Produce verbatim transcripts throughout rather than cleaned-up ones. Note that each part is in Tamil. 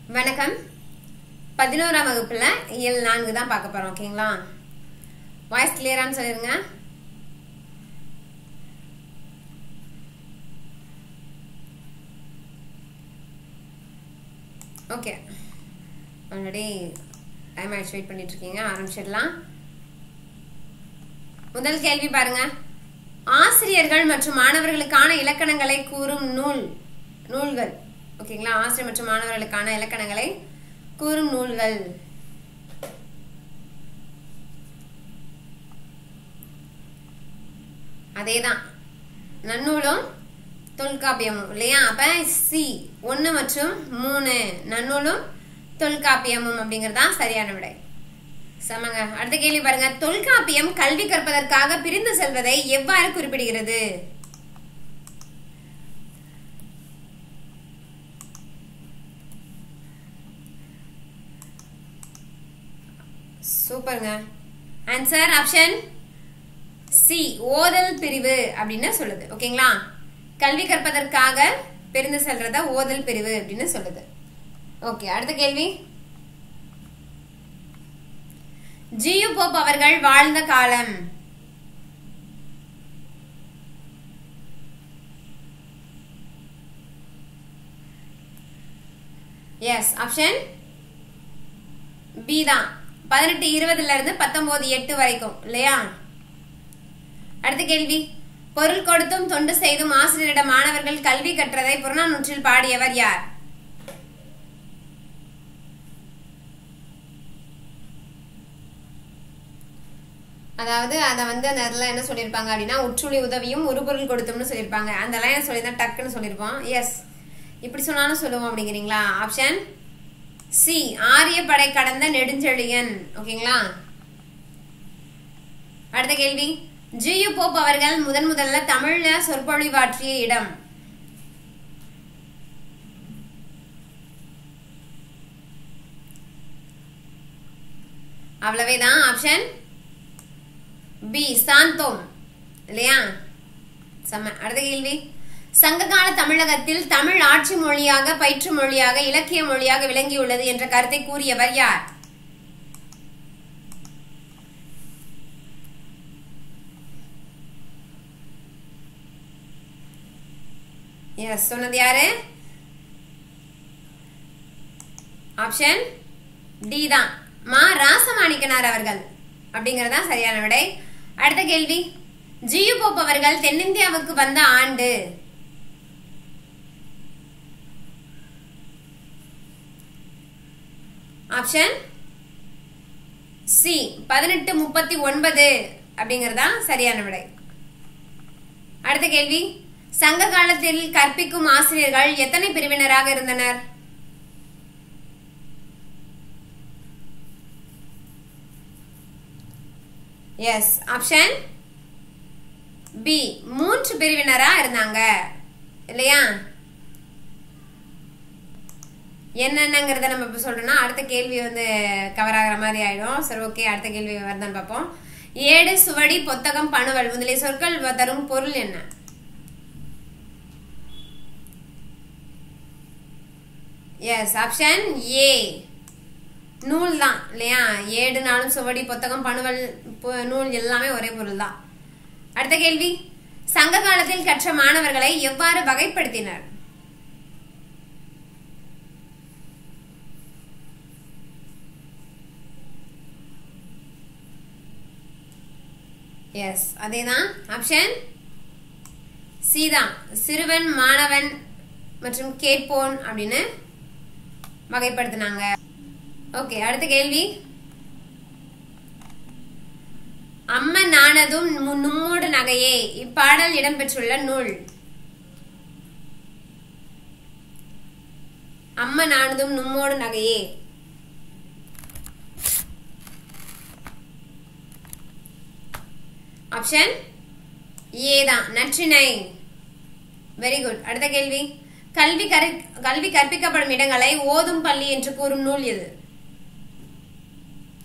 வணக்கம். பதினோராம் வகுப்புல இயல் நான்கு தான் பார்க்க போறோம். ஓகேங்களா? வாய்ஸ் கிளியரான்னு சொல்லிருங்க. ஓகே, ஆல்ரெடி டைம் ஆயிடுச்சு, வெயிட் பண்ணிட்டு இருக்கீங்க. ஆரம்பிச்சிடலாம். முதல் கேள்வி பாருங்க. ஆசிரியர்கள் மற்றும் மாணவர்களுக்கான இலக்கணங்களை கூறும் நூல் நூல்கள் ஓகேங்களா? ஆசிரியர் மற்றும் மாணவர்களுக்கான இலக்கணங்களை கூறும் நூல்கள். அதேதான் நன்னூலும் தொல்காப்பியமும் இல்லையா? அப்ப சி ஒன்னு மற்றும் மூணு நன்னூலும் தொல்காப்பியமும் அப்படிங்கறதா சரியான விடை. சமங்க. அடுத்த கேள்வி பாருங்க. தொல்காப்பியம் கல்வி கற்பதற்காக பிரிந்து செல்வதை எவ்வாறு குறிப்பிடுகிறது? சூப்பருங்க. ஆன்சர் ஆப்ஷன் சி, ஓதல் பிரிவு அப்படின்னு சொல்லுது. ஓகேங்களா? கல்வி கற்பதற்காக பிரிந்து செல்றத ஓதல் பிரிவு அப்படின்னு சொல்லுது. ஓகே, அடுத்த கேள்வி. ஜியு போப் அவர்கள் வாழ்ந்த காலம். எஸ், ஆப்ஷன் பி தான். பதினெட்டு இருபதுல இருந்து பத்தொன்பது எட்டு வரைக்கும் இல்லையா? அடுத்த கேள்வி. பொருள் கொடுத்தும் தொண்டு செய்தும் ஆசிரியரிடம் மாணவர்கள் கல்வி கற்றதை புறநானூற்றில் பாடியவர் யார்? அதாவது அத வந்து அந்த இடத்துல என்ன சொல்லிருப்பாங்க அப்படின்னா, உற்றுளி உதவியும் ஒரு பொருள் கொடுத்தும்னு சொல்லிருப்பாங்க. அந்த லைன் சொல்லிதான் டக்குன்னு சொல்லிருப்போம். எஸ், இப்படி சொன்னாலும் சொல்லுவோம் அப்படிங்கிறீங்களா? ஆப்ஷன் சி, ஆரியப்படை கடந்த நெடுஞ்செழியன். ஓகேங்களா? அடுத்த கேள்வி. ஜியு போப் அவர்கள் முதன் முதல்ல தமிழ்ல சொற்பொழிவாற்றிய இடம். அவ்வளவேதான். ஆப்ஷன் பி, சாந்தோம் இல்லையா? சம. அடுத்த கேள்வி. சங்ககால தமிழகத்தில் தமிழ் ஆட்சி மொழியாக, பயிற்று மொழியாக, இலக்கிய மொழியாக விளங்கியுள்ளது என்ற கருத்தை கூறியவர் யார்? எஸ், சொன்னது யாரு? ஆப்ஷன் டி தான், மா ராசமாணிக்கனார் அவர்கள் அப்படிங்கறதா சரியான விடை. அடுத்த கேள்வி. ஜியு போப் அவர்கள் தென்னிந்தியாவுக்கு வந்த ஆண்டு. ஆப்ஷன் சி, பதினெட்டு முப்பத்தி ஒன்பது அப்படிங்கறதா சரியான விடை. அடுத்த கேள்வி. சங்க காலத்தில் கற்பிக்கும் ஆசிரியர்கள் எத்தனை பிரிவினராக இருந்தனர்? எஸ், ஆப்ஷன் பி, மூன்று பிரிவினரா இருந்தாங்க இல்லையா? என்னென்னங்கிறத நம்ம இப்ப சொல்றோம்னா அடுத்த கேள்வி வந்து கவர் ஆகிற மாதிரி ஆயிடும். சரி, ஓகே, அடுத்த கேள்வி வருதான்னு பார்ப்போம். ஏடு, சுவடி, பொத்தகம், பணுவல் முதலிய சொற்கள் தரும் பொருள் என்ன? எஸ், ஆப்ஷன் ஏ, நூல் தான் இல்லையா? ஏடுனாலும் சுவடி, பொத்தகம், பணுவல், நூல் எல்லாமே ஒரே பொருள் தான். அடுத்த கேள்வி. சங்க காலத்தில் கற்ற மாணவர்களை எவ்வாறு வகைப்படுத்தினர்? எஸ், அதேதான். ஆப்ஷன் சி தான், சிறுவன், மாணவன் மற்றும் கேட்போன் அப்படின்னு வகைப்படுத்தினாங்க. ஓகே, அடுத்த கேள்வி. அம்மன் ஆனதும் நும்மோடு நகையே இப்பாடல் இடம்பெற்றுள்ள நூல். அம்மன் ஆனதும் நும்மோடு நகையே. ஆப்ஷன் ஏ தான், நற்றிணை. Very good. அடுத்த கேள்வி. கல்வி கல்வி கற்பிக்கப்படும் இடங்களை ஓதும் பள்ளி என்று கூறும் நூல் எது?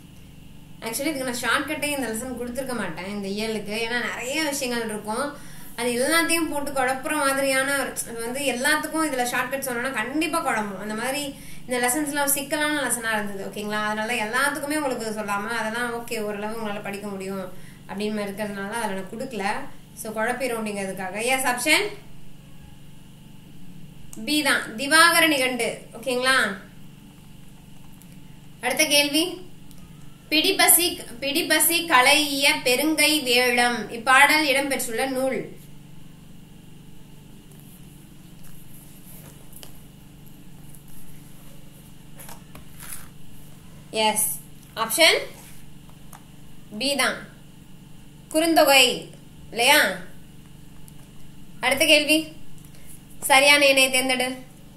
ஆக்சுவலி இதுக்கு நான் ஷார்ட்கட்டே இந்த லெசன் கொடுத்துருக்க மாட்டேன் இந்த இயலுக்கு, ஏன்னா நிறைய விஷயங்கள் இருக்கும். அது எல்லாத்தையும் போட்டு குழப்புற மாதிரியான வந்து எல்லாத்துக்கும் இதுல ஷார்ட்கட் சொன்னோம்னா கண்டிப்பா குழம்பும். அந்த மாதிரி இந்த லெசன்ஸ் எல்லாம் சிக்கலான லெசனா இருந்தது. ஓகேங்களா, அதனால எல்லாத்துக்குமே உங்களுக்கு சொல்லாம அதெல்லாம் ஓகே ஓரளவு உங்களால படிக்க முடியும் அப்படின்னு இருக்கிறதுனால அதை நான் கொடுக்கல. ஸோ குழப்பிடும் அப்படிங்கிறதுக்காக. எஸ், ஆப்ஷன் பி தான், திவாகர நிகண்டு. ஓகேங்களா, அடுத்த கேள்வி. பிடிபசி பிடிபசி களைய பெருங்கை வேளம் இப்பாடல் இடம்பெற்றுள்ள நூல். எஸ், ஆப்ஷன் பி தான், குறுந்தொகை இல்லையா. அடுத்த கேள்வி, சரியான எண்ணை தேர்ந்தெடு.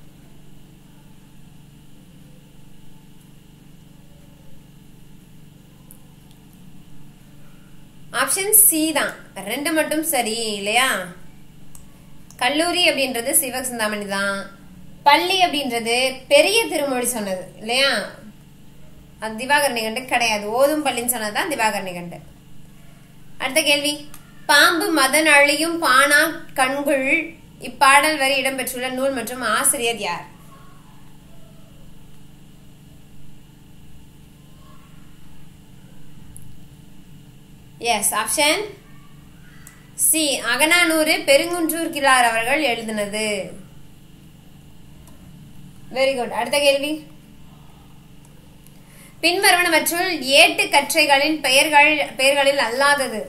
ஆப்ஷன் சி தான், ரெண்டு மட்டும் சரி இல்லையா. கல்லூரி அப்படின்றது சிவசிந்தாமணி தான். பள்ளி அப்படின்றது பெரிய திருமொழி சொன்னது இல்லையா, அது திவாகர நிகண்டு கிடையாது. ஓதும் பள்ளின்னு சொன்னதுதான் திவாகர நிகண்டு. அடுத்த கேள்வி, பாம்பு மதன் அழியும் பானா கண்குள் இப்பாடல் வரி இடம்பெற்றுள்ள நூல் மற்றும் ஆசிரியர் யார்? Yes, option C, Akananuru Perunkundrur Kizhar அவர்கள் எழுதினது. Very good. அடுத்த கேள்வி, பின்வருவனவற்றுள் ஏட்டு கற்றைகளின் பெயர்கள் பெயர்களில் அல்லாதது.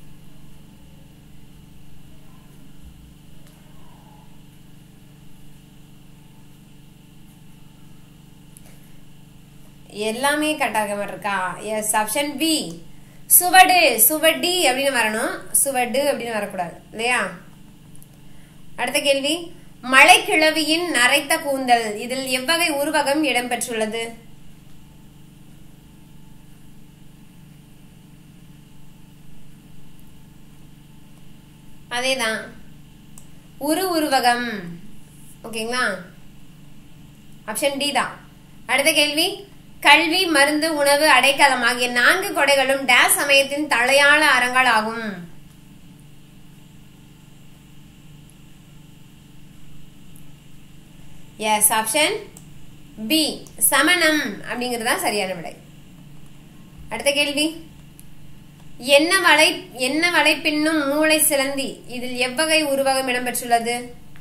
எல்லாமே கரெக்டாக இருக்கா? எஸ், ஆப்ஷன் பி, சுவடு. சுவடி அப்படின்னு வரணும், சுவடு அப்படின்னு வரக்கூடாது இல்லையா. அடுத்த கேள்வி, மலைக்கிழவியின் நரைத்த கூந்தல் இதில் எவ்வகை உருவகம் இடம்பெற்றுள்ளது? அதேதான், உரு உருவகம். ஓகேங்களா, ஆப்ஷன் டி தான். அடுத்த கேள்வி, கல்வி மருந்து உணவு அடைக்கலம் ஆகிய நான்கு கொடைகளும் டேஸ் சமயத்தின் தலையாள அறங்கள் ஆகும். எஸ், ஆப்ஷன் பி, சமணம் அப்படிங்கிறது தான் சரியான விடை. அடுத்த கேள்வி, என்ன வளை என்ன வளை பின்னும் மூளை சிலந்தி இதில் எவ்வகை உருவகம் இடம்பெற்றுள்ளது?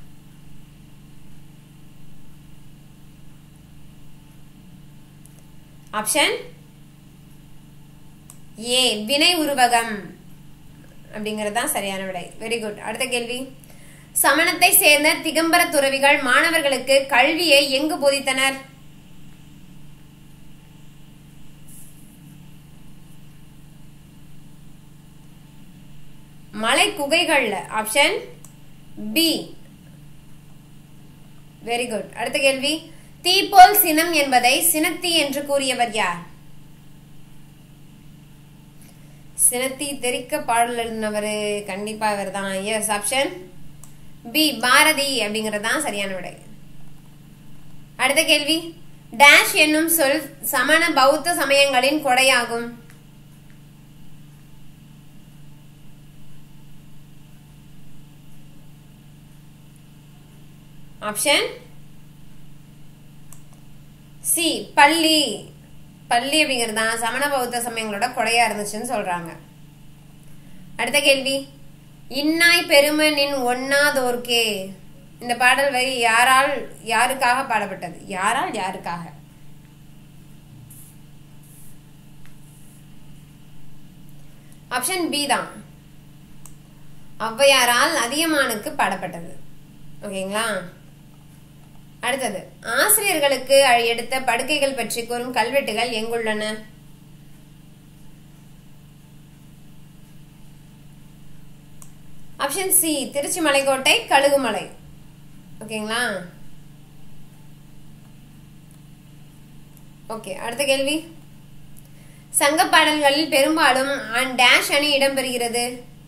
ஆப்ஷன் ஏ, வினை உருவகம் அப்படிங்கிறது தான் சரியான விடை. Very good. அடுத்த கேள்வி, சமணத்தை சேர்ந்த திகம்பர துறவிகள் மாணவர்களுக்கு கல்வியை எங்கு போதித்தனர்? மலை குகைகள்ல. Option B. Very good. அடுத்த கேள்வி, தீப்போல் சினம் என்பதை சினத்தி என்று கூறியவர் யார்? சினத்தி தெரிக்க பாடல் எழுதினவர் கண்டிப்பா இவர் தான். எஸ், ஆப்ஷன் பி, பாரதி அப்படிங்கறதுதான் சரியான விடை. அடுத்த கேள்வி, டேஷ் என்னும் சொல் சமண பௌத்த சமயங்களின் கொடையாகும். ஆப்ஷன் சி, பள்ளி. பள்ளி அப்படிங்கிறது தான் சமண பௌத்த சமயங்களோட கொடையா இருந்துச்சுன்னு சொல்றாங்க. அடுத்த கேள்வி, இன்னாய் பெருமனின் ஒன்னாதோர்க்கே இந்த பாடல் வரி யாரால் யாருக்காக பாடப்பட்டது? யாரால் யாருக்காக? ஆப்ஷன் பி தான், ஔவையாரால் அதியமானுக்கு பாடப்பட்டது. ஓகேங்களா. அடுத்தது, ஆசிரியர்களுக்கு எடுத்த படுக்கைகள் பற்றி கூறும் கல்வெட்டுகள் எங்குள்ளன? Option C, Trichy Malaikottai, Kazhugumalai. ஓகேங்களா. ஓகே. அடுத்த கேள்வி, சங்க பாடல்களில் பெரும்பாலும் ஆன் டேஷ் அணி இடம்பெறுகிறது.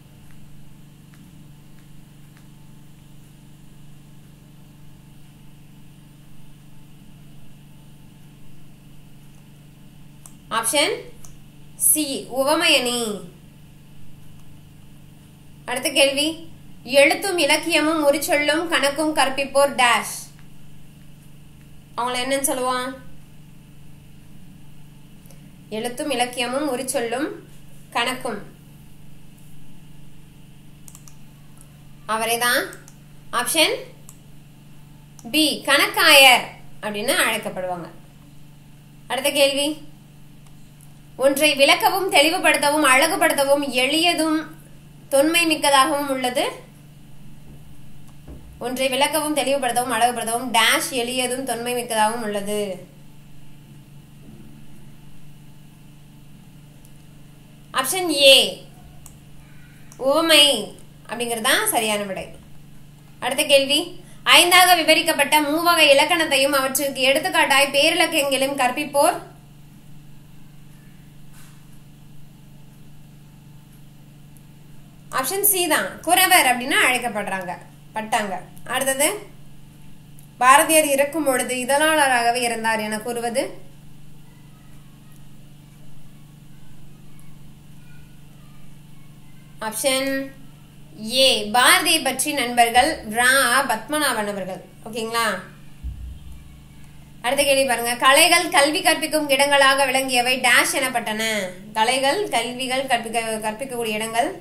ஆப்ஷன் சி, உவமை அணி. அடுத்த கேள்வி, எழுத்தும் இலக்கியமும் ஒரு சொல்லும் கணக்கும் கற்பிப்போர் டேஷ். அவங்கள என்னன்னு சொல்லுவான்? எழுத்தும் இலக்கியமும் ஒரு சொல்லும் கணக்கும். அவரைதான் ஆப்ஷன் பி கணக்காயர் அப்படின்னு அழைக்கப்படுவாங்க. அடுத்த கேள்வி. ஒன்றை விளக்கவும் தெளிவுபடுத்தவும் அழகுபடுத்தவும் எளியதும் தொன்மை மிக்கதாகவும் உள்ளது. ஒன்றை விளக்கவும் தெளிவுபடுத்தவும் அழகுபடுத்தவும் டேஷ் எளியதும் தொன்மை மிக்கதாகவும் உள்ளது. ஆப்ஷன் ஏ உவமை அப்படிங்கறதுதான் சரியான விடை. அடுத்த கேள்வி. ஐந்தாக விவரிக்கப்பட்ட மூவகை இலக்கணத்தையும் அவற்றுக்கு எடுத்துக்காட்டாய் பேரிலக்கியங்களும் கற்பிப்போர். ஆப்ஷன் சி தான் குறவர் அப்படின்னு அழைக்கப்படுறாங்க பட்டாங்க. அடுத்தது. பாரதியார் இறக்கும் பொழுது இதழாளராகவே இருந்தார் என கூறுவது. ஆப்ஷன் ஏ பாரதியை பற்றி நண்பர்கள் ரா பத்மநாபன் அவர்கள். ஓகேங்களா? அடுத்த கேள்வி பாருங்க. கலைகள் கல்வி கற்பிக்கும் இடங்களாக விளங்கியவை டேஷ் எனப்பட்டன. கலைகள் கல்விகள் கற்பிக்க கற்பிக்கக்கூடிய இடங்கள்.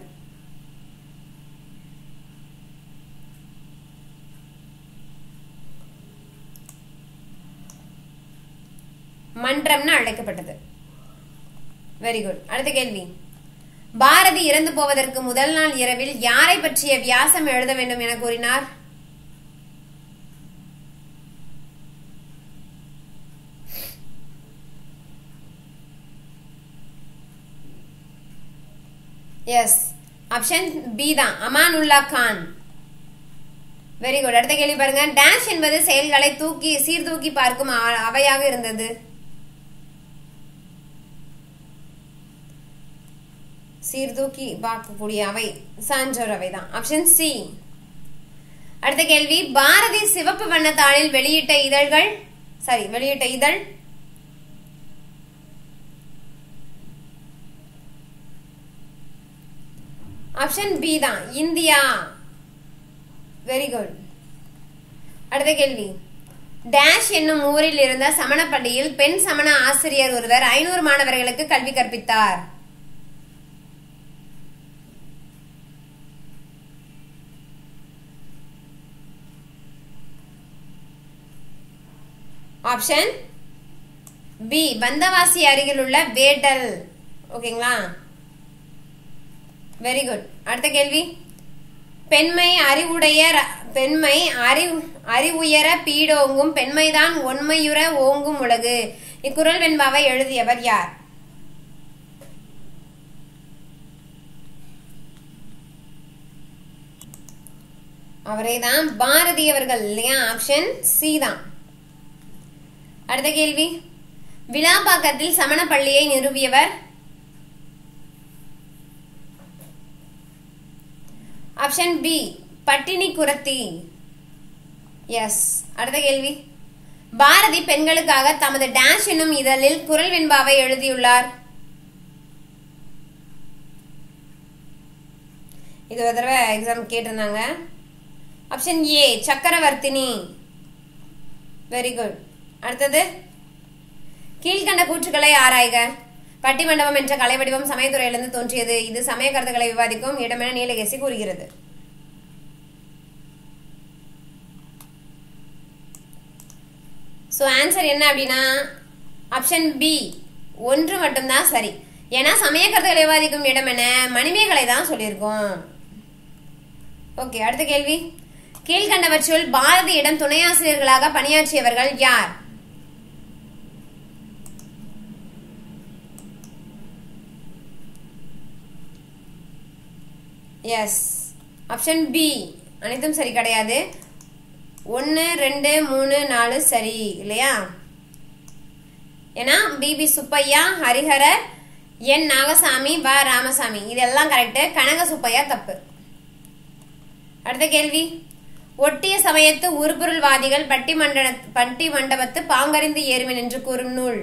மன்றம்னு அழைக்கப்பட்டது. Very good. அடுத்த கேள்வி. பாரதி இறந்து போவதற்கு முதல் நாள் இரவில் யாரை பற்றிய வியாசம் எழுத வேண்டும் என கூறினார்? எஸ் ஆப்ஷன் பி தான் அமானுல்லா கான். Very good. அடுத்த கேள்வி பாருங்க. டேஷ் என்பது செயல்களை தூக்கி சீர்தூக்கி பார்க்கும் அவையாக இருந்தது. சீர்தூக்கி பார்க்கக்கூடிய அவை சான்றோர் அவை தான். Option C. அடுத்த கேள்வி. பாரதி சிவப்பு வண்ணத்தாளில் வெளியிட்ட இதழ்கள் சாரி வெளியிட்ட இதழ். ஆப்ஷன் பி தான் இந்தியா. Very good. அடுத்த கேள்வி. டேஷ் என்னும் ஊரில் இருந்த சமண பள்ளியில் பெண் சமண ஆசிரியர் ஒருவர் ஐநூறு மாணவர்களுக்கு கல்வி கற்பித்தார். ஆப்ஷன் பி பந்தவாசி அருகில் உள்ள வேட்டல். ஓகேங்களா? Very good. அடுத்த கேள்வி. பெண்மை அறிவுடைய பெண்மை அறிவு அறிவுயர பீடோங்கும் பெண்மைதான் ஒன்மையுற ஓங்கும் உலகு. இக்குறள் வெண்பாவை எழுதியவர் யார்? அவரைதான் பாரதி அவர்கள் இல்லையா? ஆப்ஷன் சி தான். அடுத்த கேள்வி. விழாப்பாக்கத்தில் சமண பள்ளியை நிறுவியவர்? ஆப்ஷன் பி பட்டினி குரத்தி. எஸ். அடுத்த கேள்வி. பாரதி பெண்களுக்காக தமது டேஷ் என்னும் இதழில் குறள் வெண்பாவை எழுதியுள்ளார். இது ஒரு தடவை எக்ஸாம் கேட்டிருந்தாங்க. Option A Chakravartini. Very good. அடுத்தது. கீழ்கண்ட கூற்றுக்களை ஆராய்க. பட்டிமண்டபம் என்ற கலை வடிவம் சமயத்துறையிலிருந்து தோன்றியது. இது சமய கருத்துக்களை விவாதிக்கும் இடமென நீலகேசி கூறுகிறது. சோ ஆன்சர் என்ன அப்படின்னா ஆப்ஷன் பி ஒன்று மட்டும்தான் சரி. ஏன்னா சமய கருத்துக்களை விவாதிக்கும் இடம் என மணிமேகலை தான் சொல்லியிருக்கோம். ஓகே. அடுத்த கேள்வி. கீழ்கண்டவற்றுள் பாரதியிடம் துணையாசிரியர்களாக பணியாற்றியவர்கள் யார்? எஸ். ஆப்ஷன் பி அனைத்தும் சரி கிடையாது. ஒன்னு ரெண்டு மூணு நாலு சரி இல்லையா? ஏன்னா பிபி சுப்பையா, ஹரிஹரர், என் நாகசாமி, வ ராமசாமி இதெல்லாம் கரெக்ட். கனக சுப்பையா தப்பு. அடுத்த கேள்வி. ஒட்டிய சமயத்து உருப்பொருள்வாதிகள் பட்டி மண்ட பட்டி மண்டபத்து பாங்கறிந்து ஏறுமின் என்று கூறும் நூல்.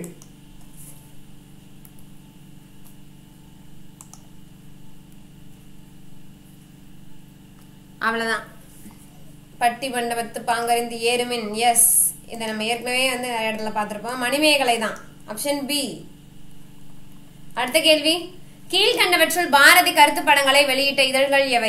அவ்வளவுதான். பட்டி மண்டபத்து பாங்கறிந்து ஏறுமின். எஸ், இதை நம்ம ஏற்கனவே வந்து நிறைய இடத்துல பார்த்திருப்போம். மணிமேகலை தான். Option B. அடுத்த கேள்வி, கீழ்கண்டவற்றுள் பாரதி கருத்து படங்களை வெளியிட்ட இதழ்கள் எவை?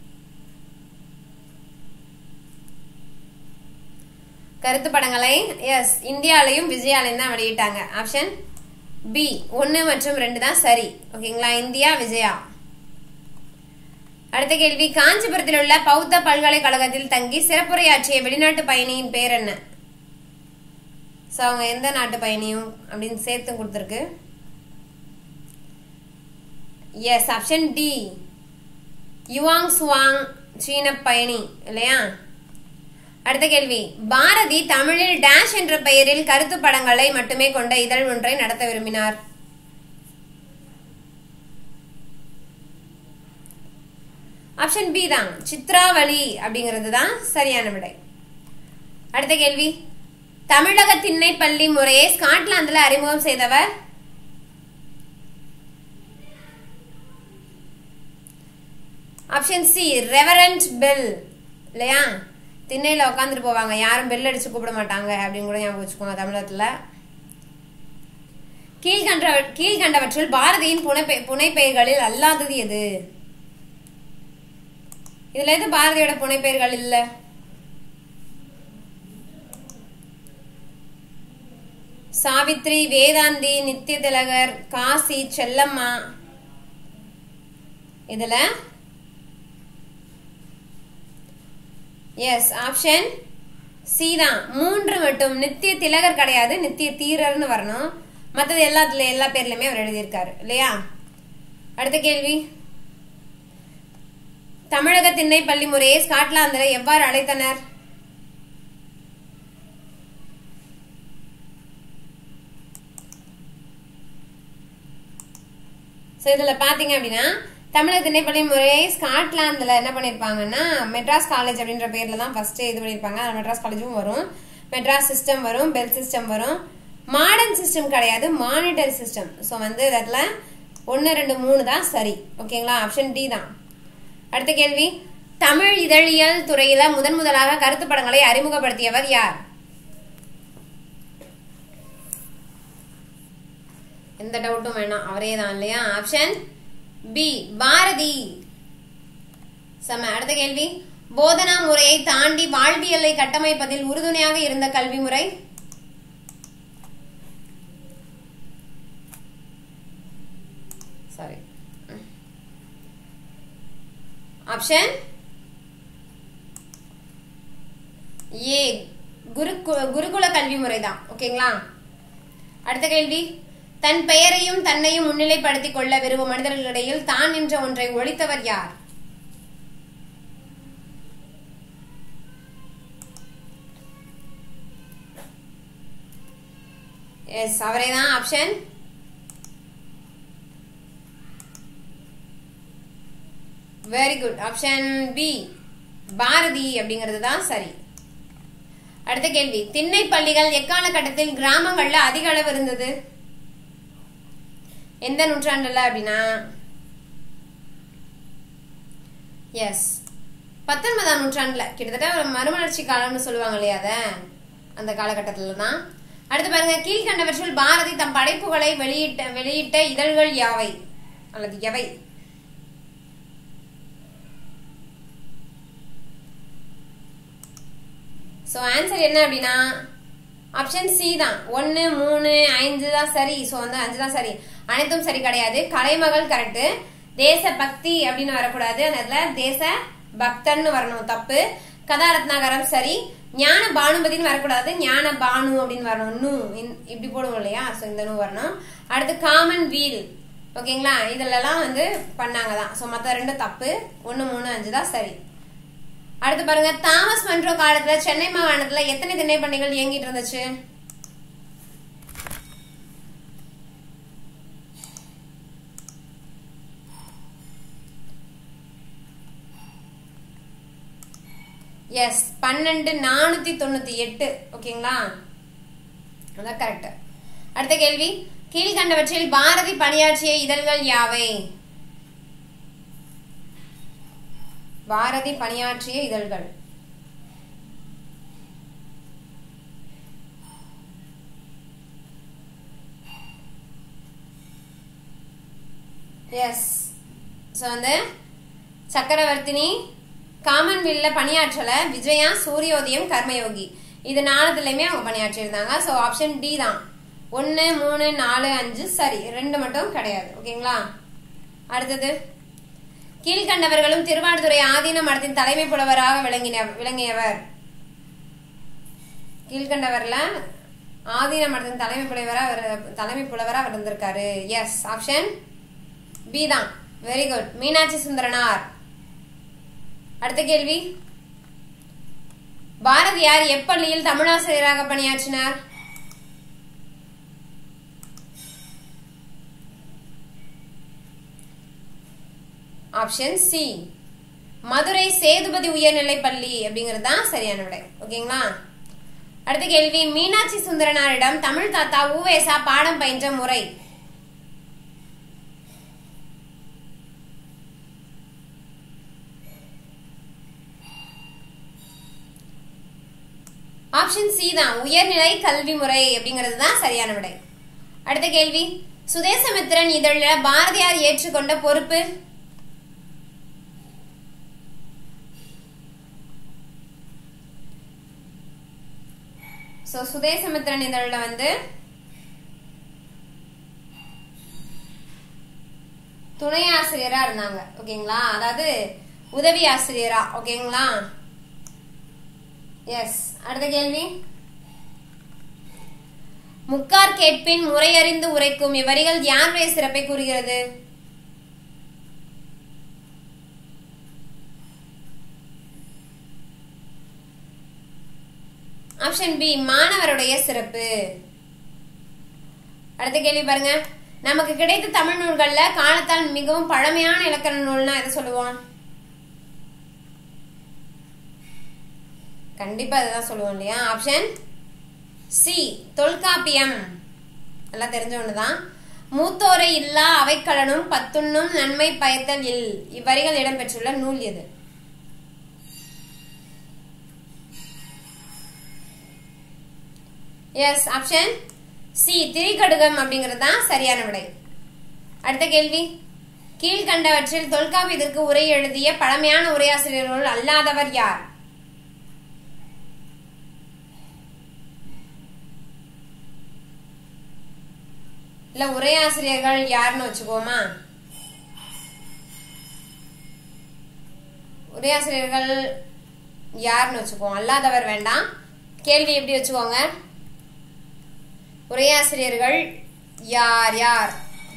கருத்து படங்களை எஸ் இந்தியாலையும் விஜயாலையும் தான் வெளியிட்டாங்க. ஆப்ஷன் பி ஒன்னு மற்றும் ரெண்டு தான் சரி. ஓகேங்களா, இந்தியா விஜயா. அடுத்த கேள்வி, காஞ்சிபுரத்தில் உள்ள பௌத்த பல்கலைக்கழகத்தில் தங்கி சிறப்புரையாற்றிய வெளிநாட்டு பயணியின் பேர் என்ன? சோ அவங்க எந்த நாட்டு பயணியும் அப்படின்னு சேர்த்து கொடுத்திருக்கு. Yes, option D Xuanzang, சீன பயணி இல்லையா. அடுத்த கேள்வி, பாரதி தமிழில் டேஷ் என்ற பெயரில் கருத்து படங்களை மட்டுமே கொண்ட இதழ் ஒன்றை நடத்த விரும்பினார். ஆப்ஷன் பி தான், சித்ராவளி அப்படிங்கிறது தான் சரியான விடை. அடுத்த கேள்வி, தமிழக திண்ணை பள்ளி முறையை ஸ்காட்லாந்துல அறிமுகம் செய்தவர்? ஆப்ஷன் சி ரெவரண்ட் பெல் இல்லையா. திண்ணையில உட்காந்துட்டு போவாங்க, யாரும் பெல் அடிச்சு கூப்பிட மாட்டாங்க அப்படின்னு கூட ஞாபகம் வச்சுக்கோங்க தமிழகத்துல. கீழ்கண்ட கீழ்கண்டவற்றில் பாரதியின் புனை புனைப்பெயர்களில் அல்லாதது எது? இதுல எது பாரதியோட புனைப்பெயர்கள் இல்ல? சாவித்ரி, வேதாந்தி, நித்திய திலகர், காசி, செல்லம்மா. இதுல எஸ், ஆப்ஷன் சி தான், மூன்று மட்டும். நித்திய திலகர் கிடையாது, நித்திய தீரர்னு வரணும். மற்றது எல்லாத்துல எல்லா பேர்லயுமே அவர் எழுதியிருக்காரு இல்லையா. அடுத்த கேள்வி, தமிழக திண்ணை பள்ளி முறையை ஸ்காட்லாந்துல எவ்வாறு அழைத்தனர்? இதுல பாத்தீங்க அப்படின்னா தமிழக திணைப்பள்ளி முறையை ஸ்காட்லாந்துல என்ன பண்ணிருப்பாங்கன்னா மெட்ராஸ் காலேஜ் அப்படின்ற பேர்ல தான் ஃபர்ஸ்ட் இது பண்ணிருப்பாங்க. மெட்ராஸ் காலேஜும் வரும், மெட்ராஸ் சிஸ்டம் வரும், பெல் சிஸ்டம் வரும். மாடர்ன் சிஸ்டம் கிடையாது, மானிட்டரி சிஸ்டம். ஸோ வந்து இதுல ஒன்னு ரெண்டு மூணு தான் சரி. ஓகேங்களா, ஆப்ஷன் டி தான். அடுத்த கேள்வி, தமிழ் இதழியல் துறையில முதன் முதலாக கருத்து படங்களை அறிமுகப்படுத்தியவர் யார்? எந்த டவுட்டும் வேணாம், அவரே தான் இல்லையா. Option B Bharathi. சம. அடுத்த கேள்வி, போதனா முறையை தாண்டி வாழ்வியலை கட்டமைப்பதில் உறுதுணையாக இருந்த கல்வி முறை? சாரி, ஆப்ஷன் ஏ குருகுல கல்வி முறை தான். ஓகேங்களா. அடுத்த கேள்வி, தன் பெயரையும் தன்னையும் முன்னிலைப்படுத்திக் கொள்ள விரும்பும் மனிதர்களிடையில் தான் என்ற ஒன்றை ஒழித்தவர் யார்? எஸ், அவரே தான். Option very good, option B Bharathi அப்படிங்கிறது தான் சரி. அடுத்த கேள்வி, திண்ணை பள்ளிகள் எக்கால கட்டத்தில் கிராமங்கள்ல அதிக அளவு இருந்தது? எந்த நூற்றாண்டுல அப்படின்னா எஸ் பத்தொன்பதாம் நூற்றாண்டுல, கிட்டத்தட்ட ஒரு மறுமலர்ச்சி காலம்னு சொல்லுவாங்க இல்லையா, அத அந்த காலகட்டத்துல தான். அடுத்து பாருங்க, கீழ்கண்டவற்றில் பாரதி தம் படைப்புகளை வெளியிட்ட வெளியிட்ட இதழ்கள் யாவை அல்லது எவை? சோ ஆன்சர் என்ன அப்படின்னா ஆப்ஷன் சி தான். ஒன்னு மூணு ஐந்து தான் சரி. சோ வந்து அஞ்சு தான் சரி, அனைத்தும் சரி கிடையாது. கலைமகள் கரெக்ட், தேச பக்தி அப்படின்னு வரக்கூடாது, அந்த தேச பக்தன்னு வரணும், தப்பு. கதாரத்னாகரம் சரி, ஞான பானுபதினு வரக்கூடாது, ஞான பானு அப்படின்னு வரணும், நூ இப்படி போடுவோம் இல்லையா, சோ இந்த நூ வரணும். அடுத்து காமன் வீல். ஓகேங்களா, இதுல வந்து பண்ணாங்கதான். சோ மத்த ரெண்டும் தப்பு, ஒன்னு மூணு அஞ்சு தான் சரி. அடுத்து பாருங்க, தாமஸ் மன்றோ காலத்துல சென்னை மாகாணத்துல எத்தனை திண்ணை பள்ளிகள் இயங்கிட்டு இருந்துச்சு? எஸ், பன்னெண்டு நானூத்தி தொண்ணூத்தி எட்டு. ஓகேங்களா, அதான் கரெக்ட். அடுத்த கேள்வி, கீழ்கண்டவற்றில் பாரதி பணியாற்றிய இதழ்கள் யாவை? பாரதி பணியாற்றிய இதழ்கள். எஸ். ஸோ வந்து சக்கரவர்த்தினி, காமன்வெல்ல பணியாற்றல, விஜயா, சூரியோதயம், கர்மயோகி, இது நாலுலயுமே அவங்க பணியாற்றிருந்தாங்க. ஸோ ஆப்ஷன் டி தான். ஒன்னு மூணு நாலு அஞ்சு சரி, ரெண்டு மட்டும் கிடையாது. ஓகேங்களா? அடுத்தது, கீழ்கண்டவர்களும் திருவாடுதுறை ஆதீன மடத்தின் தலைமை புலவராக விளங்கின விளங்கியவர். கீழ்கண்டவர்ல ஆதீன மடத்தின் தலைமை புலவரா தலைமை புலவரா இருந்திருக்காரு. எஸ், ஆப்ஷன் பி தான். Very good. மீனாட்சி சுந்தரனார். அடுத்த கேள்வி, பாரதியார் எப்பள்ளியில் தமிழாசிரியராக பணியாற்றினார்? ஆப்ஷன் சி, மதுரை சேதுபதி உயர்நிலை பள்ளி அப்படிங்கிறது தான் சரியான விடை. ஓகேங்களா? அடுத்த கேள்வி, மீனாட்சி சுந்தரனாரிடம் தமிழ் தாத்தா உவேசா பாடம் பயின்ற முறை. ஆப்ஷன் சி தான், உயர்நிலை கல்வி முறை அப்படிங்கிறது தான் சரியான விடை. அடுத்த கேள்வி, சுதேசமித்திரன் இதழ பாரதியார் ஏற்றுக்கொண்ட பொறுப்பு. சோ சுதேசமித்திரன் இதழ்ல வந்து துணை ஆசிரியரா இருந்தாங்க. ஓகேங்களா? அதாவது உதவி ஆசிரியரா. ஓகேங்களா? எஸ். அடுத்த கேள்வி, முக்கார் கேட்பின் முறையறிந்து உரைக்கும் இவ்வரிகள் யாருடைய சிறப்பை கூறுகிறது? ஆப்ஷன் பி, மாணவருடைய சிறப்பு. அடுத்த கேள்வி பாருங்க, நமக்கு கிடைத்த தமிழ் நூல்கள்ல காலத்தால் மிகவும் பழமையான இலக்கண நூல்னா எதை சொல்லுவோம்? கண்டிப்பா அதுதான் சொல்லுவோம் இல்லையா? Option C, Tolkappiyam. நல்லா தெரிஞ்ச ஒண்ணுதான். மூத்தோரை இல்லா அவைக்களனும் பத்துண்ணும் நன்மை பயத்தல் இல் இவ்வரிகள் இடம்பெற்றுள்ள நூல் எது? எஸ், ஆப்ஷன் சி, திரிகடுகம் அப்படிங்கிறது தான் சரியான விடை. அடுத்த கேள்வி, கீழ்கண்டவற்றில் தொல்காப்பியத்திற்கு உரை எழுதிய பழமையான உரையாசிரியர்கள் அல்லாதவர் யார்? இல்ல உரையாசிரியர்கள் யாருன்னு வச்சுக்கோமா? உரையாசிரியர்கள் யாருன்னு வச்சுக்கோம், அல்லாதவர் வேண்டாம். கேள்வி எப்படி வச்சுக்கோங்க, உரையாசிரியர்கள் யார் யார்?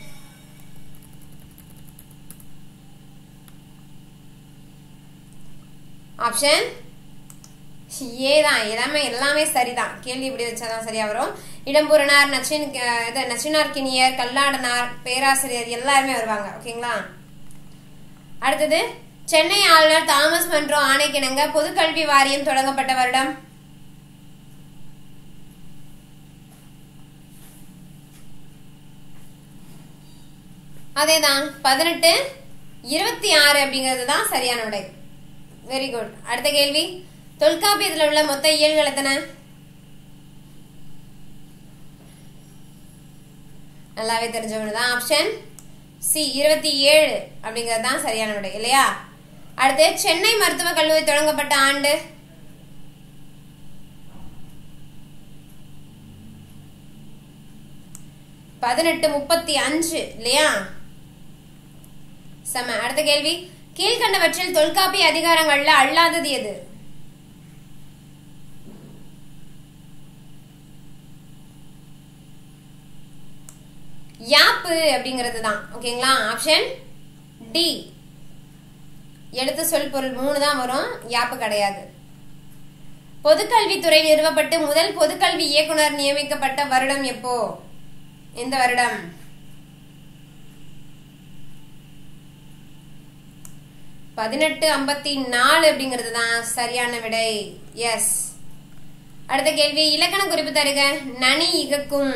ஆப்ஷன் ஏ தான். எல்லாமே எல்லாமே சரிதான். கேள்வி இப்படி வச்சாதான் சரியா வரும். இடம்பூரனார், நச்சின் நச்சினார்கினியர், கல்லாடனார், பேராசிரியர் எல்லாருமே வருவாங்க. ஓகேங்களா? அடுத்தது, சென்னை ஆளுநர் தாமஸ் மன்றோ ஆணைக்கிணங்க பொதுக்கல்வி வாரியம் தொடங்கப்பட்ட வருடம்? அதேதான், பதினெட்டு இருபத்தி ஆறு அப்படிங்கிறது தான் சரியான விடை. Very good. அடுத்த கேள்வி, தொல்காப்பியத்தில் உள்ள மொத்த இயல்கள் எத்தனை? நல்லாவே தெரிஞ்சவங்கதான். ஆப்ஷன் சி, இருபத்தி ஏழு அப்படிங்கிறது தான் சரியான விடை இல்லையா? அடுத்து, சென்னை மருத்துவக் கல்லூரி தொடங்கப்பட்ட ஆண்டு? பதினெட்டு முப்பத்தி அஞ்சு இல்லையா? சம. அடுத்த கேள்வி, கீழ்கண்டவற்றில் தொல்காப்பிய அதிகாரங்கள்ல அல்லாதது எது? யாப்பு அப்படிங்கிறது தான். ஓகேங்களா? ஆப்ஷன் டி, எழுத்து சொல் பொருள் மூணு தான் வரும், யாப்பு கிடையாது. பொதுக்கல்வித்துறை நிறுவப்பட்டு முதல் பொதுக்கல்வி இயக்குனர் நியமிக்கப்பட்ட வருடம் எப்போ? எந்த வருடம்? பதினெட்டு ஐம்பத்தி நாலு அப்படிங்கிறது தான் சரியான விடை. எஸ். அடுத்த கேள்வி, இலக்கண குறிப்பு தருக. நனி இகக்கும்.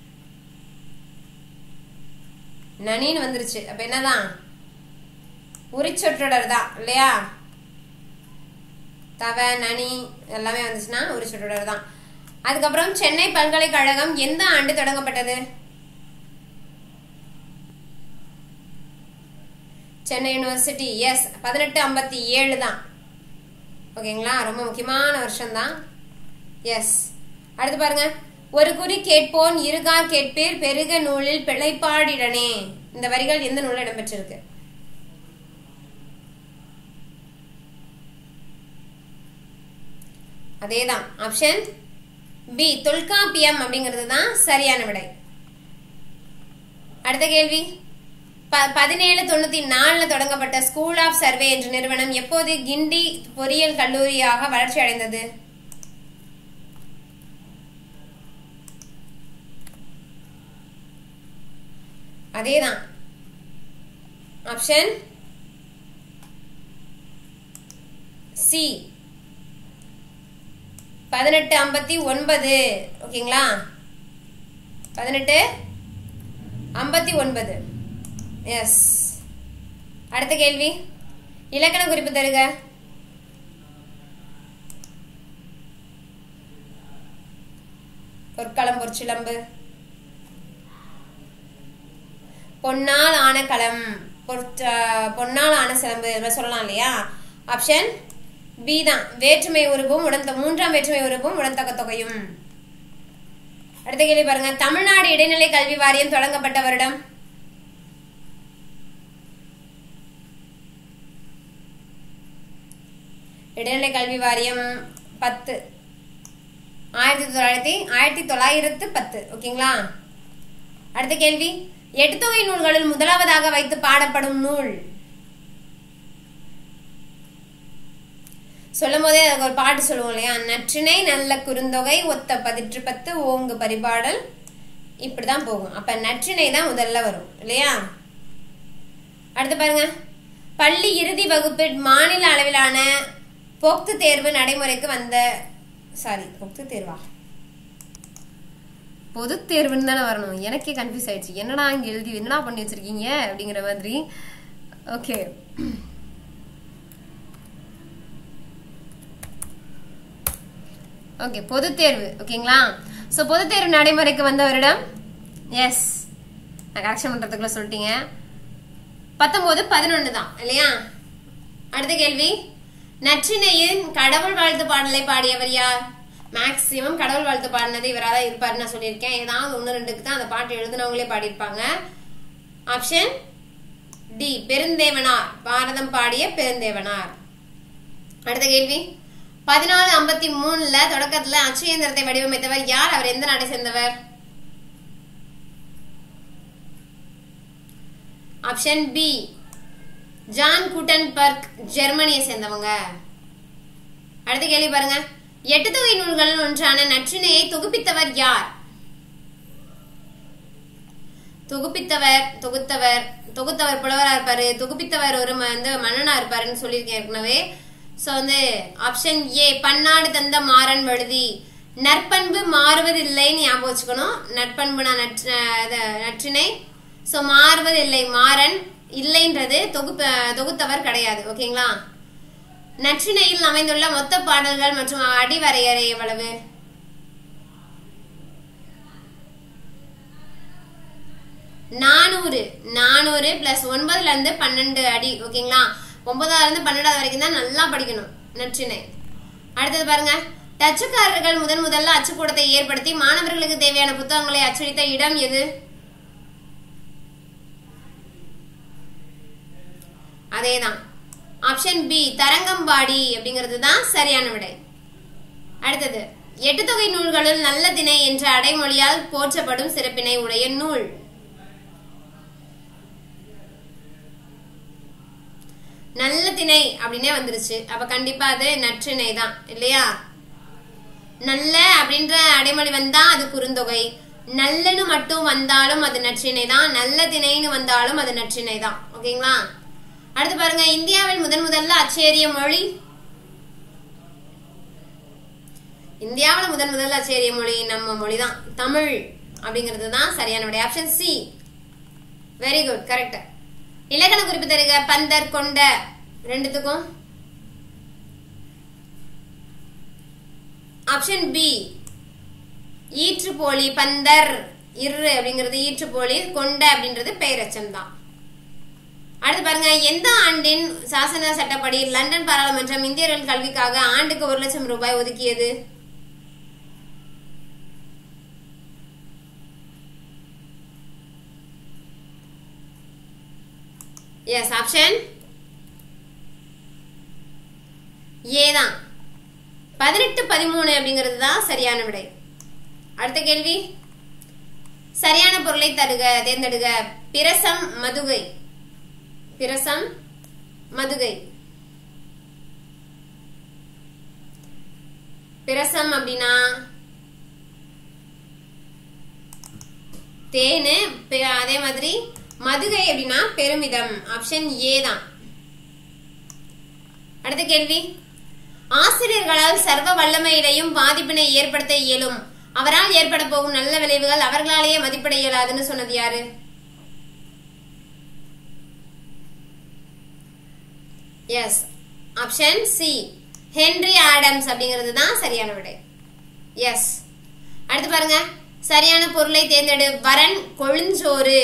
நனின்னு வந்துருச்சு, அப்ப என்னதான்? உரிச்சொற்றொடர் தான் இல்லையா? தவ நனி எல்லாமே வந்துச்சுன்னா உரிச்சொற்றொடர் தான். அதுக்கப்புறம் சென்னை பல்கலைக்கழகம் எந்த ஆண்டு தொடங்கப்பட்டது? சென்னை யூனிவர்சிட்டி எஸ் பதினெட்டு ஐம்பத்தி ஏழு தான். ஓகேங்களா, ரொம்ப முக்கியமான வருஷம் தான். எஸ். அடுத்து பாருங்க, ஒரு குறி கேட்போன் இருகார் கேட்பீர் பெருக நூலில் பிழைப்பாடிடனே. இந்த வரிகள் எந்த நூலில் இடம்பெற்றிருக்கு? அதேதான், ஆப்ஷன் பி தொல்காப்பியம் அப்படிங்கிறது தான் சரியான விடை. அடுத்த கேள்வி, பதினேழு தொண்ணூத்தி நாலுல தொடங்கப்பட்ட ஸ்கூல் ஆஃப் சர்வே என்ற நிறுவனம் எப்போது கிண்டி பொறியியல் கல்லூரியாக வளர்ச்சி அடைந்தது? அதேதான், ஆப்ஷன் சி பதினெட்டு ஐம்பத்தி ஒன்பது. ஓகேங்களா, பதினெட்டு ஐம்பத்தி ஒன்பது. எஸ். அடுத்த கேள்வி, இலக்கண குறிப்பு தருக. பொற்களம் பொற்சிலம்பு. பொன்னால் ஆன களம், பொன்னால் ஆன சிலம்பு சொல்லலாம் இல்லையா? ஆப்ஷன் பி தான், வேற்றுமை உருவும் உடன் மூன்றாம் வேற்றுமை உருவும் உடன்தக்க தொகையும். அடுத்த கேள்வி பாருங்க, தமிழ்நாடு இடைநிலை கல்வி வாரியம் தொடங்கப்பட்ட வருடம்? இடைநிலை கல்வி வாரியம் பத்து ஆயிரத்தி தொள்ளாயிரத்தி ஆயிரத்தி தொள்ளாயிரத்து பத்து. ஓகேங்களா. அடுத்த கேள்வி, எட்டுத்தொகை நூல்களில் முதலாவதாக வைத்து பாடப்படும் நூல்? சொல்லும் போதே அதுக்கு ஒரு பாட்டு சொல்லுவோம் இல்லையா? நற்றினை நல்ல குறுந்தொகை ஒத்த பதிற்று பத்து ஓங்கு பரிபாடல், இப்படிதான் போகும். அப்ப நற்றினை தான் முதல்ல வரும் இல்லையா? அடுத்து பாருங்க, பள்ளி இறுதி வகுப்பு மாநில அளவிலான போக்கு தேர்வு நடைமுறைக்கு வந்த சாரி போக்கு தேர்வா பொது தேர்வுன்னு தானே வரணும். எனக்கே கன்ஃபியூஸ் ஆயிடுச்சு, என்னடா இங்க எழுதி என்னடா பண்ணி வச்சிருக்கீங்க அப்படிங்கிற மாதிரி. ஓகே, ஓகே பொது தேர்வு. ஓகேங்களா. ஸோ பொது தேர்வு நடைமுறைக்கு வந்த வருடம்? எஸ், நான் கரெக்ஷன் பண்றதுக்குள்ள சொல்லிட்டீங்க, பத்தொன்பது பதினொன்னு தான் இல்லையா? அடுத்த கேள்வி, நற்றினையின் கடவுள் வாழ்த்து பாடலை பாடியவர் யார்? மேக்சிமம் கடவுள் வாழ்த்து பாடினது இவராக தான் இருப்பாருன்னு நான் சொல்லியிருக்கேன். ஏதாவது ஒன்னு ரெண்டுக்கு தான் அந்த பாட்டு எழுதினவங்களே பாடியிருப்பாங்க. ஆப்ஷன் டி பெருந்தேவனார், பாரதம் பாடிய பெருந்தேவனார். அடுத்த கேள்வி, பதினாலு ஐம்பத்தி மூணுல தொடக்கத்துல அச்சு இயந்திரத்தை வடிவமைத்தவர் யார்? அவர் எந்த நாட்டை சேர்ந்தவர்? ஆப்ஷன் பி ஜான் கூட்டன்பர்க், ஜெர்மனியை சேர்ந்தவங்க. அடுத்த கேள்வி பாருங்க, எட்டு தொகை நூல்களில் ஒன்றான நற்றினையை தொகுப்பித்தவர் யார்? தொகுப்பித்தவர் தொகுத்தவர் தொகுத்தவர் புலவரா இருப்பாரு, தொகுப்பித்தவர் ஒரு வந்து மன்னனா இருப்பாருன்னு சொல்லியிருக்கேன் ஏற்கனவே. சோ வந்து ஆப்ஷன் ஏ பன்னாடு தந்த மாறன் வழுதி. நற்பண்பு மாறுவதில்லைன்னு ஞாபகம் வச்சுக்கணும். நற்பண்புனா நற்றினை, சோ மாறுவதில்லை மாறன், இல்லைன்றது தொகுப்பு தொகுத்தவர் கிடையாது. ஓகேங்களா. நற்றினையில் அமைந்துள்ள மொத்த பாடல்கள் மற்றும் அடிவரையறை எவ்வளவு? நானூறு. நானூறு பிளஸ் ஒன்பதுல இருந்து பன்னெண்டு அடி. ஓகேங்களா. ஒன்பதாவதுல இருந்து பன்னெண்டாவது வரைக்கும் தான் நல்லா படிக்கணும் நற்றினை. அடுத்தது பாருங்க, டச்சுக்காரர்கள் முதன் முதல்ல அச்சுக்கூடத்தை ஏற்படுத்தி மாணவர்களுக்கு தேவையான புத்தகங்களை அச்சடித்த இடம் எது? அதேதான், ஆப்ஷன் பி தரங்கம்பாடி அப்படிங்கிறது தான் சரியான விடை. அடுத்தது, எட்டு தொகை நூல்களுள் நல்ல திணை என்ற அடைமொழியால் போற்றப்படும் சிறப்பினை உடைய நூல்? நல்ல திணை அப்படின்னே வந்துருச்சு, அப்ப கண்டிப்பா அது நற்றிணை தான் இல்லையா? நல்ல அப்படின்ற அடைமொழி வந்தா அது குறுந்தொகை, நல்லன்னு மட்டும் வந்தாலும் அது நற்றிணை தான், நல்ல திணைன்னு வந்தாலும் அது நற்றிணை தான். ஓகேங்களா. அடுத்து பாருங்க, இந்தியாவில் முதன் முதல்ல அச்சேரிய மொழி? இந்தியாவில் முதன் முதல்ல அச்சேரிய மொழி நம்ம மொழிதான், தமிழ் அப்படிங்கிறது தான் சரியான விடை. Option C. Very good, correct. இலக்கண குறிப்பு தருக. பந்தர், கொண்ட ரெண்டுத்துக்கும். Option B ஈற்றுப்போலி. பந்தர் இரு அப்படிங்கிறது ஈற்றுப்போலி, கொண்ட அப்படின்றது பெயரச்சம் தான். அடுத்து பாருங்க, எந்த ஆண்டின் சாசன சட்டப்படி லண்டன் பாராளுமன்றம் இந்தியர்கள் கல்விக்காக ஆண்டுக்கு ஒரு லட்சம் ரூபாய் ஒதுக்கியது? எஸ், ஆப்ஷன் ஏ தான். பதினெட்டு பதிமூணு அப்படிங்கிறது தான் சரியான விடை. அடுத்த கேள்வி, சரியான பொருளை தருக, தேர்ந்தெடுக. பிரசம், மதுகை. பிரசம், மதுகை. பிரசம் அப்படின்னா தேனு, அதே மாதிரி மதுகை அப்படின்னா பெருமிதம். ஆப்ஷன் ஏ தான். அடுத்த கேள்வி, ஆசிரியர்களால் சர்வ வல்லமையிலையும் பாதிப்பினை ஏற்படுத்த இயலும், அவரால் ஏற்பட போகும் நல்ல விளைவுகள் அவர்களாலேயே மதிப்பிட இயலாதுன்னு சொன்னது யாரு? Yes, option C Henry Adams அப்படிங்கிறது தான் சரியான விடை. எஸ். அடுத்து பாருங்க, சரியான பொருளை தேர்ந்தெடு. வரன், கொழுஞ்சோறு.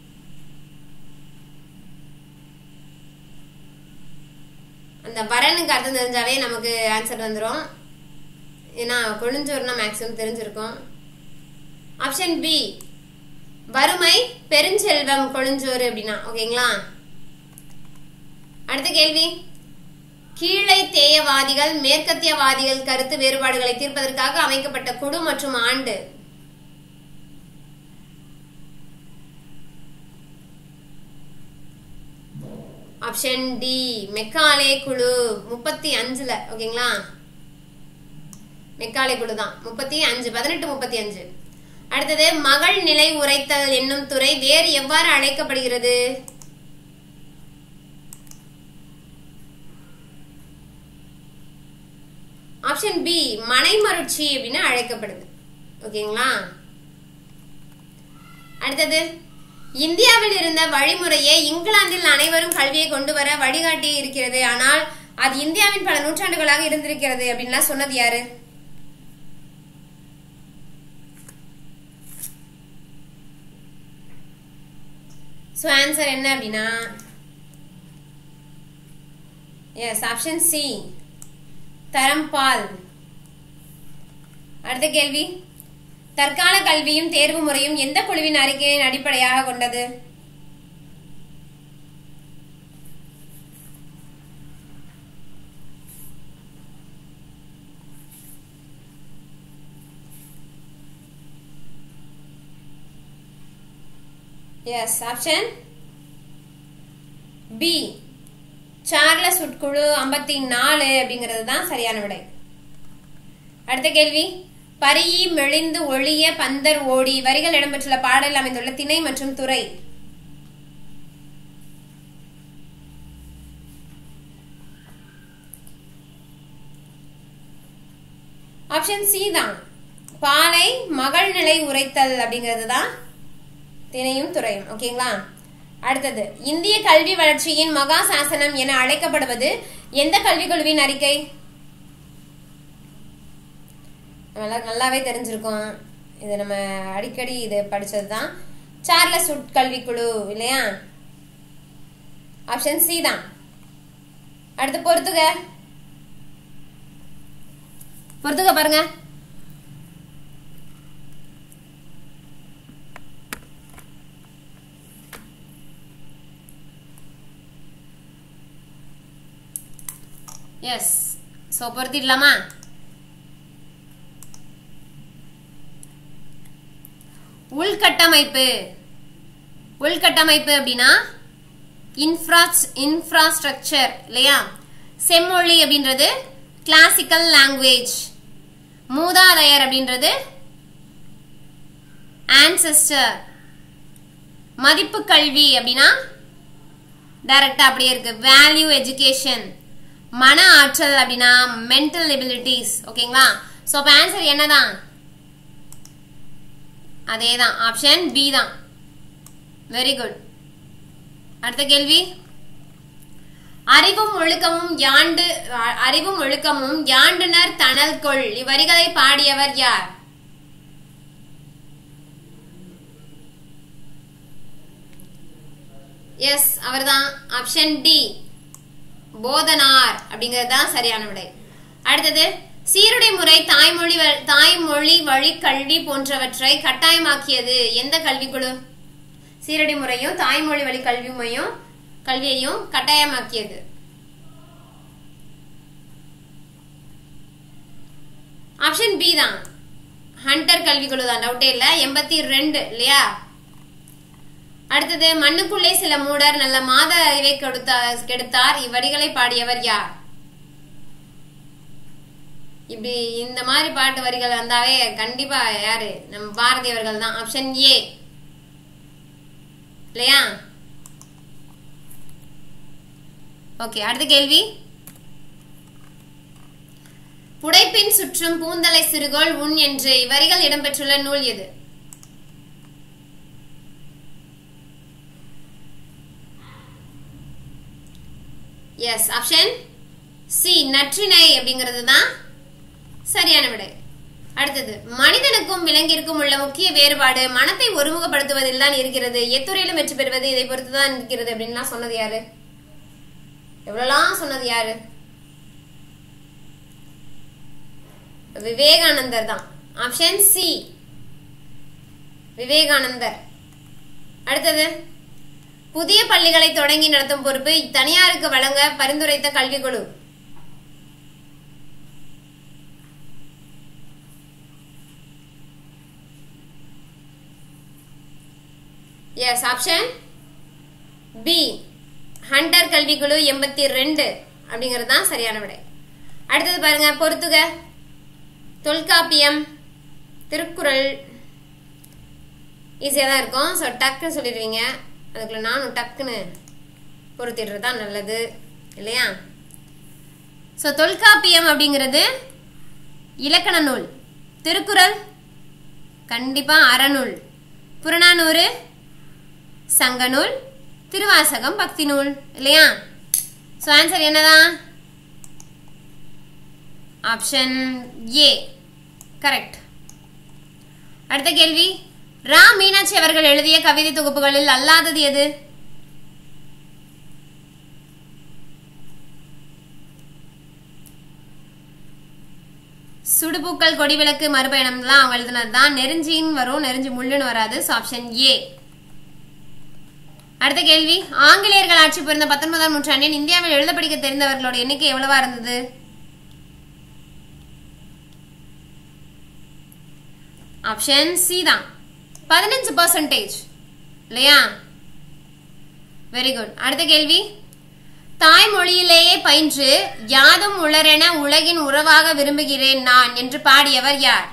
அந்த வரனுக்கு அர்த்தம் தெரிஞ்சாவே நமக்கு ஆன்சர் வந்துடும். ஏன்னா கொழுஞ்சோறுனா மேக்ஸிமம் தெரிஞ்சிருக்கும். ஆப்ஷன் பி வறுமை, பெருஞ்செல்வம், கொழுஞ்சோறு அப்படின்னா. ஓகேங்களா? அடுத்த கேள்வி, கீழை தேயவாதிகள் மேற்கத்தியவாதிகள் கருத்து வேறுபாடுகளை தீர்ப்பதற்காக அமைக்கப்பட்ட குழு மற்றும் ஆண்டு? ஆப்ஷன் டி மெக்காலே குழு, முப்பத்தி அஞ்சுல. ஓகேங்களா? மெக்காலே குழு தான். முப்பத்தி அஞ்சு, பதினெட்டு முப்பத்தி அஞ்சு. அடுத்தது, மகள் நிலை உரைத்தல் என்னும் துறை வேறு எவ்வாறு அழைக்கப்படுகிறது? ஆப்ஷன் பி மனைமருட்சி அப்படின்னு அழைக்கப்படுது. ஓகேங்களா? அடுத்தது, இந்தியாவில் இருந்த வழிமுறையே இங்கிலாந்தில் அனைவரும் கல்வியை கொண்டு வர வழிகாட்டி இருக்கிறது, ஆனால் அது இந்தியாவின் பல நூற்றாண்டுகளாக இருந்திருக்கிறது அப்படின்லாம் சொன்னது யாரு? சோ ஆன்சர் என்ன அப்படின்னா எஸ், ஆப்ஷன் சி தரம்பால். அடுத்த கேள்வி, தற்கால கல்வியும் தேர்வு முறையும் எந்த குழுவின் அறிக்கையின் அடிப்படையாக கொண்டது? எஸ், ஆப்ஷன் பி சார்லஸ் உட்குழு ஐம்பத்தி நாலு அப்படிங்கிறது தான் சரியான விடை. அடுத்த கேள்வி, பரியி மெலிந்து ஒளிய பந்தர் ஓடி வரிகள் இடம்பெற்றுள்ள பாடல் அமைந்துள்ள திணை மற்றும் துறை? ஆப்ஷன் சி தான். பாலை மகள் நிலை உரைத்தல் அப்படிங்கிறது தான் திணையும் துறையும். ஓகேங்களா? அடுத்தது, இந்திய கல்வி வளர்ச்சியின் மகா சாசனம் என அழைக்கப்படுவது எந்த கல்வி குழுவின் அறிக்கை? நல்லாவே தெரிஞ்சிருக்கும், இது நம்ம அடிக்கடி இது படிச்சதுதான். சார்லஸ் உட் கல்வி குழு இல்லையா? ஆப்ஷன் சி தான். அடுத்து பொறுத்துக பொறுத்துக பாருங்க. எஸ், சோ பொறுத்திடலாமா? உள்கட்டமைப்பு. உள்கட்டமைப்பு அப்படின்னா இன்ஃப்ராஸ்ட்ரக்சர் இல்லையா? செம்மொழி அப்படின்றது கிளாசிக்கல் லாங்குவேஜ். மூதாதையர் அப்படின்றது ஆன்செஸ்டர். மதிப்பு கல்வி அப்படின்னா டைரக்டா அப்படியே இருக்கு, வேல்யூ எஜுகேஷன். மன ஆற்றல் அப்படின்னா மென்டல் எபிலிட்டிஸ். ஓகேங்களா? சோ அப்ப ஆன்சர் என்னதான்? அதேதான், ஆப்ஷன் பி தான். Very good. அடுத்த கேள்வி, அறிவும் ஒழுக்கமும் யாண்டு அறிவும் ஒழுக்கமும் யாண்டுனர் தனல் கொள் இவ்வரிகளை பாடியவர் யார்? எஸ், அவர்தான். ஆப்ஷன் டி, போதனார் அப்படிங்கிறது தான் சரியான விடை. அடுத்தது, சீருடை முறை தாய்மொழி தாய்மொழி வழி கல்வி போன்றவற்றை கட்டாயமாக்கியது எந்த கல்விக்குழு? சீருடை முறையும் தாய்மொழி வழி கல்வியும் கல்வியையும் கட்டாயமாக்கியது. ஆப்ஷன் பி தான், ஹண்டர் கல்விக்குழு தான், டவுட்டே இல்ல. எண்பத்தி ரெண்டு இல்லையா? அடுத்தது, மண்ணுக்குள்ளே சில மூடர் நல்ல மாத அறிவை கெடுத்தார் இவ்வரிகளை பாடியவர் யார்? இப்படி இந்த மாதிரி பாட்டு வரிகள் வந்தாவே கண்டிப்பா யாரு? நம்ம பாரதி அவர்கள் தான். ஆப்ஷன் ஏ இல்லையா? ஓகே, அடுத்த கேள்வி, புடைப்பின் சுற்றும் பூந்தலை சிறுகோள் உன் என்று இவ்வரிகள் இடம்பெற்றுள்ள நூல் எது? எஸ், ஆப்ஷன் சி, நற்றிணை அப்படிங்கிறது தான் சரியான விடை. அடுத்தது, மனிதனுக்கும் விலங்கிற்கும் உள்ள முக்கிய வேறுபாடு மனத்தை ஒருமுகப்படுத்துவதில் தான் இருக்கிறது, எத்துறையிலும் வெற்றி பெறுவது இதை பொறுத்துதான் இருக்கிறது அப்படின்லாம் சொன்னது யாரு? எவ்வளவுலாம் சொன்னது யாரு? விவேகானந்தர் தான். ஆப்ஷன் சி, விவேகானந்தர். அடுத்தது, புதிய பள்ளிகளை தொடங்கி நடத்தும் பொறுப்பு தனியாருக்கு வழங்க பரிந்துரைத்த கல்விக்குழு? எஸ், ஆப்ஷன் பி, ஹண்டர் கல்விக்குழு எண்பத்தி ரெண்டு அப்படிங்கிறது தான் சரியான விடை. அடுத்தது பாருங்க, பொறுத்துக. தொல்காப்பியம், திருக்குறள் ஈஸியா தான் இருக்கும். ஸோ டக்குன்னு சொல்லிடுவீங்க. அதுக்குள்ள நானும் டக்குன்னு பொறுத்திடுறது தான் நல்லது இல்லையா? ஸோ தொல்காப்பியம் அப்படிங்கிறது இலக்கண நூல், திருக்குறள் கண்டிப்பா அறநூல், புறநானூறு சங்க நூல், திருவாசகம் பக்தி நூல் இல்லையா? ஸோ ஆன்சர் என்னதான்? Option A correct. அடுத்த கேள்வி, ரா மீனாட்சி அவர்கள் எழுதிய கவிதை தொகுப்புகளில் அல்லாதது எது? சுடுபூக்கள், கொடிவிளக்கு, மறுபயணம்லாம் அவங்க எழுதுனதுதான். நெருஞ்சின்னு வரும், நெருஞ்சி முள்ளுன்னு வராது. Option A. அடுத்த கேள்வி, ஆங்கிலேயர்கள் ஆட்சி புரிந்த பத்தொன்பதாம் நூற்றாண்டில் இந்தியாவில் எழுத படிக்க தெரிந்தவர்களோட எண்ணிக்கை எவ்வளவா இருந்தது? ஆப்ஷன் சி தான், பதினஞ்சு பர்சன்டேஜ் இல்லையா? Very good. அடுத்த கேள்வி, தாய்மொழியிலேயே பயின்று யாதும் உளரென உலகின் உறவாக விரும்புகிறேன் நான் என்று பாடியவர் யார்?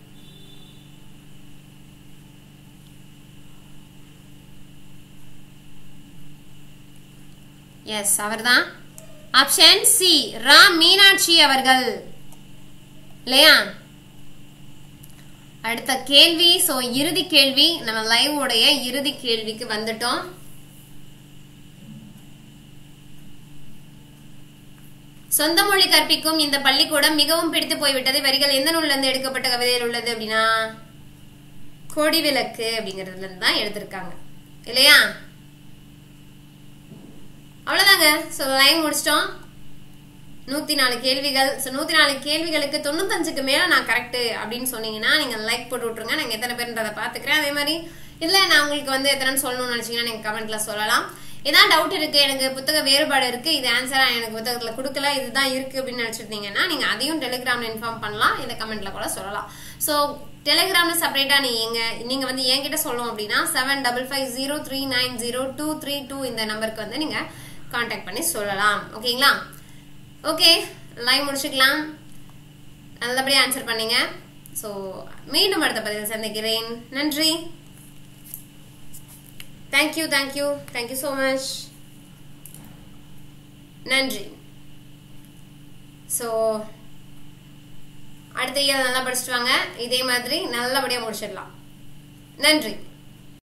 எஸ், அவர்தான். ஆப்ஷன் சி, ரா மீனாட்சி அவர்கள் இல்லையா? அடுத்த கேள்வி, சோ இறுதி கேள்வி, நம்ம லைவ் உடைய இறுதி கேள்விக்கு வந்துட்டோம். சொந்த மொழி கற்பிக்கும் இந்த பள்ளிக்கூடம் மிகவும் பிடித்து போய்விட்டது வரிகள் எந்த நூல்ல இருந்து எடுக்கப்பட்ட கவிதையில் உள்ளது அப்படின்னா கொடிவிளக்கு அப்படிங்கறதுல இருந்து தான் எடுத்திருக்காங்க இல்லையா? அவ்வளவுதாங்க. சோ லைவ் முடிச்சிட்டோம். நூத்தி நாலு கேள்விகள். சோ நூத்தி நாலு கேள்விகளுக்கு தொண்ணூத்தஞ்சுக்கு மேல நான் கரெக்ட் அப்படின்னு சொன்னீங்கன்னா நீங்க லைக் போட்டு விட்டுருங்க. நாங்க எத்தனை பேருன்றதை பாத்துக்கிறேன். அதே மாதிரி இல்ல நான் உங்களுக்கு வந்து எத்தனைன்னு சொல்லணும்னு நினைச்சீங்கன்னா நீங்க கமெண்ட்ல சொல்லலாம். ஏதாவது டவுட் இருக்கு, எனக்கு புத்தக வேறுபாடு இருக்கு, இது ஆன்சரா எனக்கு புத்தகத்துல கொடுக்கல, இதுதான் இருக்கு அப்படின்னு நினைச்சிருந்தீங்கன்னா நீங்க அதையும் டெலிகிராம்ல இன்ஃபார்ம் பண்ணலாம், இந்த கமெண்ட்ல கூட சொல்லலாம். சோ டெலிகிராம்ல செப்பரேட்டா நீங்க நீங்க வந்து என்கிட்ட சொல்லணும் அப்படின்னா seven double five zero three nine zero two three two இந்த நம்பருக்கு வந்து நீங்க கான்டாக்ட் பண்ணி சொல்லலாம். ஓகேங்களா? ஓகே, லைவ் முடிச்சுக்கலாம். நல்லபடியா ஆன்சர் பண்ணீங்க. சோ மீண்டும் அடுத்த பதிவில் சந்திக்கிறேன். நன்றி. Thank you, thank you, thank you so much. நன்றி. ஸோ அடுத்த இயர் நல்லா படிச்சுட்டு வாங்க. இதே மாதிரி நல்லபடியாக முடிச்சிடலாம். நன்றி.